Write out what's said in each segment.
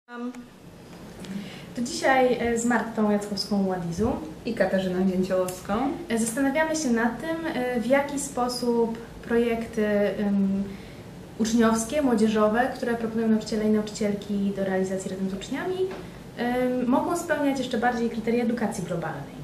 To dzisiaj z Martą Jackowską-Ładizu i Katarzyną Dzięciołowską zastanawiamy się nad tym, w jaki sposób projekty uczniowskie, młodzieżowe, które proponują nauczyciele i nauczycielki do realizacji razem z uczniami, mogą spełniać jeszcze bardziej kryteria edukacji globalnej.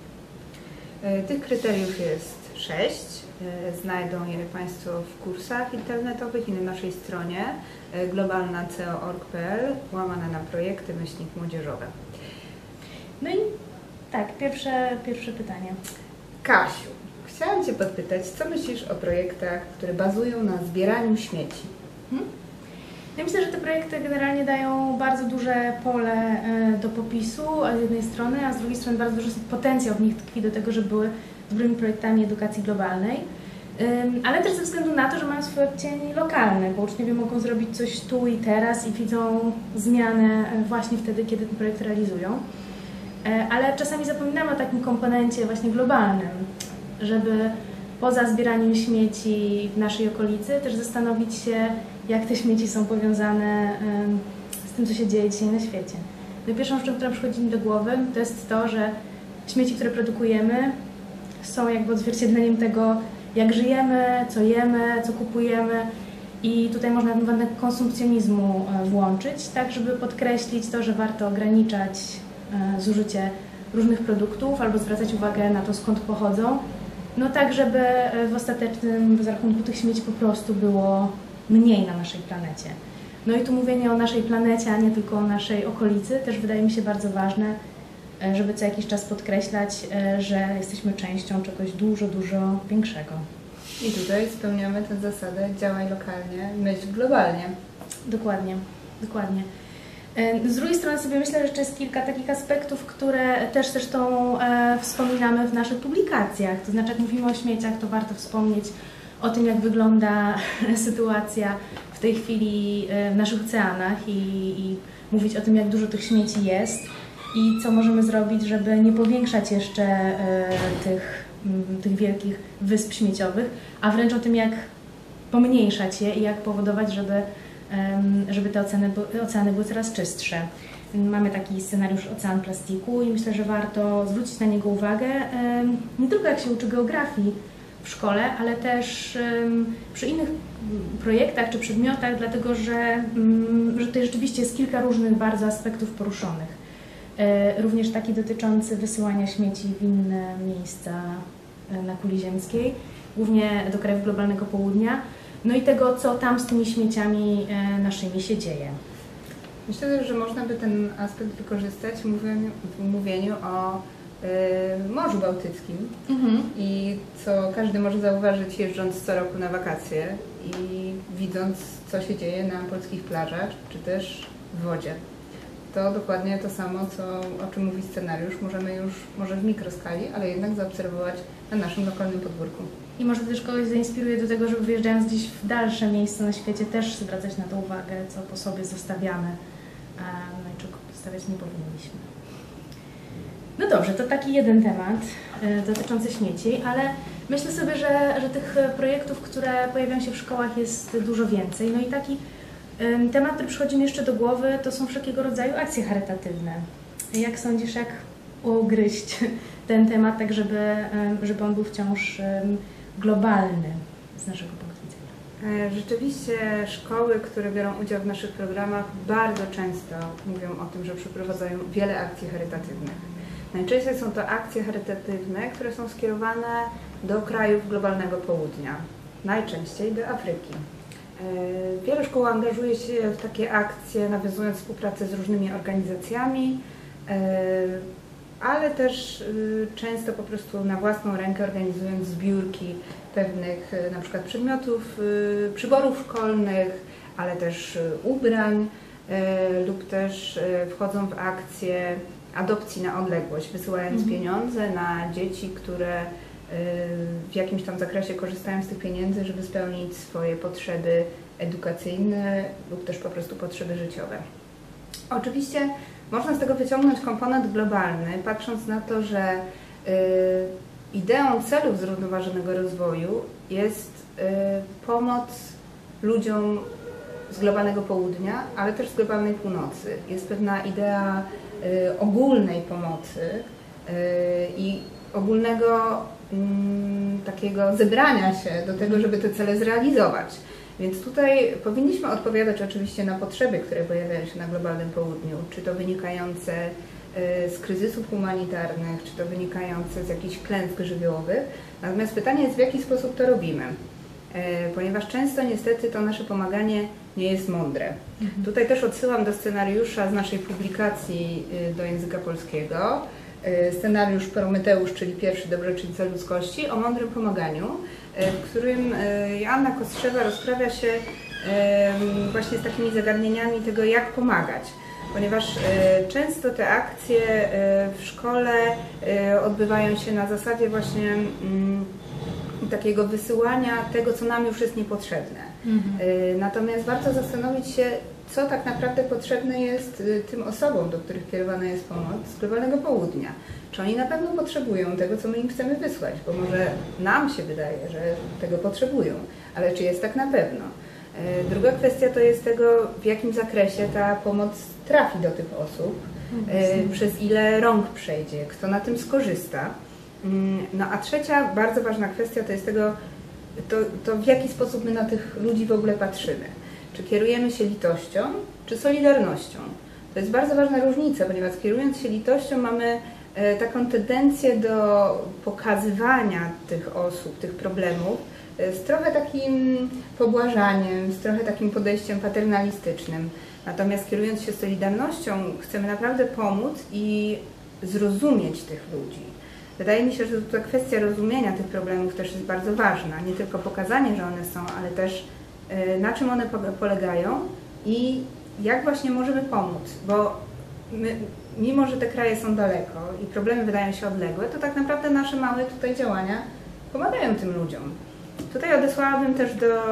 Tych kryteriów jest 6. Znajdą je Państwo w kursach internetowych i na naszej stronie globalna.co.org.pl /projekty-młodzieżowe. No i tak, pierwsze pytanie. Kasiu, chciałam Cię podpytać, co myślisz o projektach, które bazują na zbieraniu śmieci? Ja myślę, że te projekty generalnie dają bardzo duże pole do popisu z jednej strony, a z drugiej strony bardzo duży potencjał w nich tkwi do tego, żeby były dobrymi projektami edukacji globalnej. Ale też ze względu na to, że mają swój odcień lokalny, bo uczniowie mogą zrobić coś tu i teraz i widzą zmianę właśnie wtedy, kiedy ten projekt realizują. Ale czasami zapominamy o takim komponencie właśnie globalnym, żeby poza zbieraniem śmieci w naszej okolicy też zastanowić się, jak te śmieci są powiązane z tym, co się dzieje dzisiaj na świecie. No i pierwszą rzeczą, która przychodzi mi do głowy, to jest to, że śmieci, które produkujemy, są jakby odzwierciedleniem tego, jak żyjemy, co kupujemy, i tutaj można ten wątek konsumpcjonizmu włączyć, tak żeby podkreślić to, że warto ograniczać zużycie różnych produktów albo zwracać uwagę na to, skąd pochodzą, no tak, żeby w ostatecznym rozrachunku tych śmieci po prostu było mniej na naszej planecie. No i tu mówienie o naszej planecie, a nie tylko o naszej okolicy, też wydaje mi się bardzo ważne, żeby co jakiś czas podkreślać, że jesteśmy częścią czegoś dużo, dużo większego. I tutaj spełniamy tę zasadę działaj lokalnie, myśl globalnie. Dokładnie, dokładnie. Z drugiej strony sobie myślę, że jeszcze jest kilka takich aspektów, które też zresztą wspominamy w naszych publikacjach. To znaczy, jak mówimy o śmieciach, to warto wspomnieć o tym, jak wygląda sytuacja w tej chwili w naszych oceanach i mówić o tym, jak dużo tych śmieci jest i co możemy zrobić, żeby nie powiększać jeszcze tych wielkich wysp śmieciowych, a wręcz o tym, jak pomniejszać je i jak powodować, żeby te oceany były coraz czystsze. Mamy taki scenariusz Ocean Plastiku i myślę, że warto zwrócić na niego uwagę, nie tylko jak się uczy geografii w szkole, ale też przy innych projektach czy przedmiotach, dlatego że tutaj rzeczywiście jest kilka różnych bardzo aspektów poruszonych. Również taki dotyczący wysyłania śmieci w inne miejsca na kuli ziemskiej, głównie do krajów globalnego południa, no i tego, co tam z tymi śmieciami naszymi się dzieje. Myślę, że można by ten aspekt wykorzystać w mówieniu o Morzu Bałtyckim i co każdy może zauważyć, jeżdżąc co roku na wakacje i widząc, co się dzieje na polskich plażach, czy też w wodzie. To dokładnie to samo, o czym mówi scenariusz, możemy już, może w mikroskali, ale jednak zaobserwować na naszym lokalnym podwórku. I może też kogoś zainspiruje do tego, żeby wyjeżdżając gdzieś w dalsze miejsca na świecie też zwracać na to uwagę, co po sobie zostawiamy, no i czego zostawiać nie powinniśmy. No dobrze, to taki jeden temat dotyczący śmieci, ale myślę sobie, że tych projektów, które pojawiają się w szkołach, jest dużo więcej. No i taki temat, który przychodzi mi jeszcze do głowy, to są wszelkiego rodzaju akcje charytatywne. Jak sądzisz, jak ugryźć ten temat, tak żeby on był wciąż globalny z naszego punktu widzenia? Rzeczywiście szkoły, które biorą udział w naszych programach, bardzo często mówią o tym, że przeprowadzają wiele akcji charytatywnych. Najczęściej są to akcje charytatywne, które są skierowane do krajów globalnego południa, najczęściej do Afryki. Wiele szkół angażuje się w takie akcje, nawiązując współpracę z różnymi organizacjami, ale też często po prostu na własną rękę organizując zbiórki pewnych na przykład przedmiotów, przyborów szkolnych, ale też ubrań, lub też wchodzą w akcje adopcji na odległość, wysyłając pieniądze na dzieci, które w jakimś tam zakresie korzystają z tych pieniędzy, żeby spełnić swoje potrzeby edukacyjne lub też po prostu potrzeby życiowe. Oczywiście można z tego wyciągnąć komponent globalny, patrząc na to, że ideą celów zrównoważonego rozwoju jest pomoc ludziom z globalnego południa, ale też z globalnej północy. Jest pewna idea ogólnej pomocy i ogólnego takiego zebrania się do tego, żeby te cele zrealizować. Więc tutaj powinniśmy odpowiadać oczywiście na potrzeby, które pojawiają się na globalnym południu, czy to wynikające z kryzysów humanitarnych, czy to wynikające z jakichś klęsk żywiołowych. Natomiast pytanie jest, w jaki sposób to robimy. Ponieważ często niestety to nasze pomaganie nie jest mądre. Tutaj też odsyłam do scenariusza z naszej publikacji do języka polskiego. Scenariusz Prometeusz, czyli pierwszy dobroczyńca ludzkości, o mądrym pomaganiu, w którym Joanna Kostrzewa rozprawia się właśnie z takimi zagadnieniami tego, jak pomagać. Ponieważ często te akcje w szkole odbywają się na zasadzie właśnie takiego wysyłania tego, co nam już jest niepotrzebne. Natomiast warto zastanowić się, co tak naprawdę potrzebne jest tym osobom, do których kierowana jest pomoc z globalnego południa. Czy oni na pewno potrzebują tego, co my im chcemy wysłać, bo może nam się wydaje, że tego potrzebują, ale czy jest tak na pewno? Druga kwestia to jest tego, w jakim zakresie ta pomoc trafi do tych osób, przez ile rąk przejdzie, kto na tym skorzysta. No a trzecia, bardzo ważna kwestia to jest tego, to w jaki sposób my na tych ludzi w ogóle patrzymy. Czy kierujemy się litością, czy solidarnością? To jest bardzo ważna różnica, ponieważ kierując się litością mamy taką tendencję do pokazywania tych osób, tych problemów z trochę takim pobłażaniem, z trochę takim podejściem paternalistycznym. Natomiast kierując się solidarnością chcemy naprawdę pomóc i zrozumieć tych ludzi. Wydaje mi się, że ta kwestia rozumienia tych problemów też jest bardzo ważna. Nie tylko pokazanie, że one są, ale też na czym one polegają i jak właśnie możemy pomóc. Bo my, mimo że te kraje są daleko i problemy wydają się odległe, to tak naprawdę nasze małe tutaj działania pomagają tym ludziom. Tutaj odesłałabym też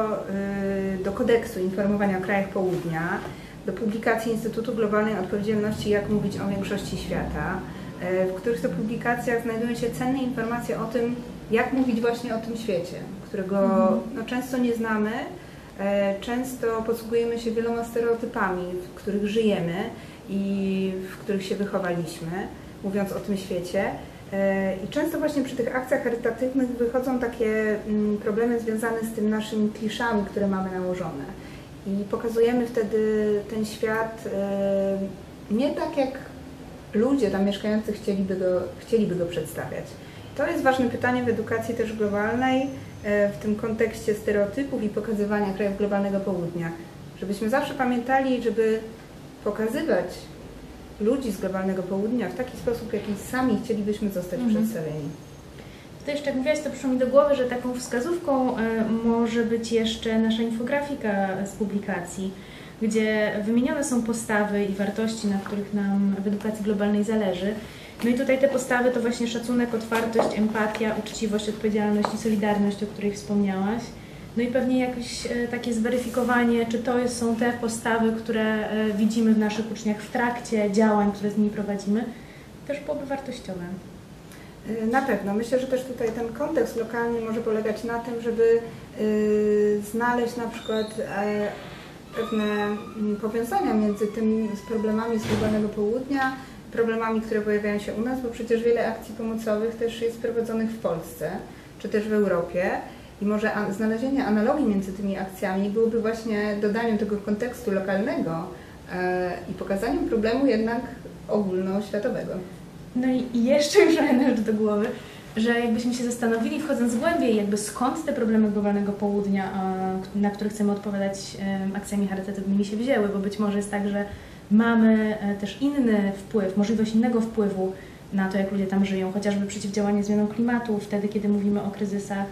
do kodeksu informowania o krajach południa, do publikacji Instytutu Globalnej Odpowiedzialności Jak mówić o większości świata, w których to publikacjach znajdują się cenne informacje o tym, jak mówić właśnie o tym świecie, którego często nie znamy, często posługujemy się wieloma stereotypami, w których żyjemy i w których się wychowaliśmy, mówiąc o tym świecie. I często właśnie przy tych akcjach charytatywnych wychodzą takie problemy związane z tym naszymi kliszami, które mamy nałożone. I pokazujemy wtedy ten świat nie tak, jak ludzie tam mieszkający chcieliby go przedstawiać. To jest ważne pytanie w edukacji też globalnej, w tym kontekście stereotypów i pokazywania krajów globalnego południa. Żebyśmy zawsze pamiętali, żeby pokazywać ludzi z globalnego południa w taki sposób, w jaki sami chcielibyśmy zostać przedstawieni. To jeszcze jak mówiłaś, to przyszło mi do głowy, że taką wskazówką może być jeszcze nasza infografika z publikacji, gdzie wymienione są postawy i wartości, na których nam w edukacji globalnej zależy. No i tutaj te postawy to właśnie szacunek, otwartość, empatia, uczciwość, odpowiedzialność i solidarność, o której wspomniałaś. No i pewnie jakieś takie zweryfikowanie, czy to są te postawy, które widzimy w naszych uczniach w trakcie działań, które z nimi prowadzimy, też byłoby wartościowe. Na pewno. Myślę, że też tutaj ten kontekst lokalny może polegać na tym, żeby znaleźć na przykład pewne powiązania między tym z problemami z globalnego południa, problemami, które pojawiają się u nas, bo przecież wiele akcji pomocowych też jest prowadzonych w Polsce, czy też w Europie. I może znalezienie analogii między tymi akcjami byłoby właśnie dodaniem tego kontekstu lokalnego i pokazaniem problemu jednak ogólnoświatowego. No i jeszcze już jedna rzecz do głowy, że jakbyśmy się zastanowili, wchodząc głębiej, jakby skąd te problemy globalnego południa, na które chcemy odpowiadać akcjami charytatywnymi się wzięły, bo być może jest tak, że mamy też inny wpływ, możliwość innego wpływu na to, jak ludzie tam żyją, chociażby przeciwdziałanie zmianom klimatu, wtedy, kiedy mówimy o kryzysach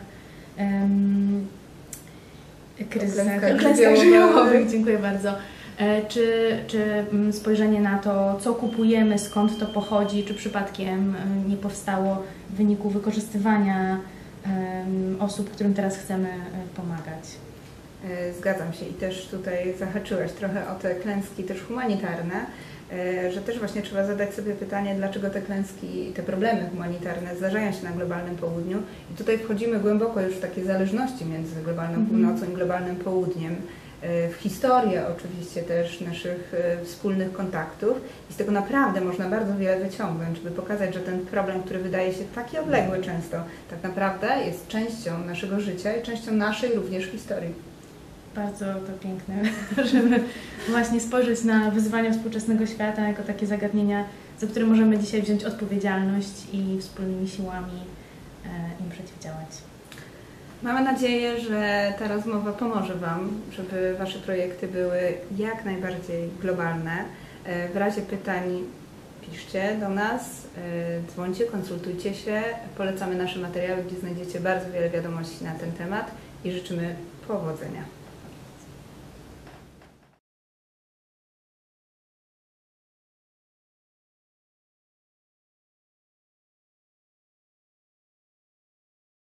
żywiołowych, dziękuję bardzo. Czy spojrzenie na to, co kupujemy, skąd to pochodzi, czy przypadkiem nie powstało w wyniku wykorzystywania osób, którym teraz chcemy pomagać. Zgadzam się i też tutaj zahaczyłaś trochę o te klęski też humanitarne, że też właśnie trzeba zadać sobie pytanie, dlaczego te klęski, te problemy humanitarne zdarzają się na globalnym południu. I tutaj wchodzimy głęboko już w takie zależności między globalną północą i globalnym południem. w historię oczywiście też naszych wspólnych kontaktów i z tego naprawdę można bardzo wiele wyciągnąć, żeby pokazać, że ten problem, który wydaje się taki odległy często, tak naprawdę jest częścią naszego życia i częścią naszej również historii. Bardzo to piękne, żeby właśnie spojrzeć na wyzwania współczesnego świata jako takie zagadnienia, za które możemy dzisiaj wziąć odpowiedzialność i wspólnymi siłami im przeciwdziałać. Mamy nadzieję, że ta rozmowa pomoże Wam, żeby Wasze projekty były jak najbardziej globalne. W razie pytań piszcie do nas, dzwońcie, konsultujcie się. Polecamy nasze materiały, gdzie znajdziecie bardzo wiele wiadomości na ten temat i życzymy powodzenia.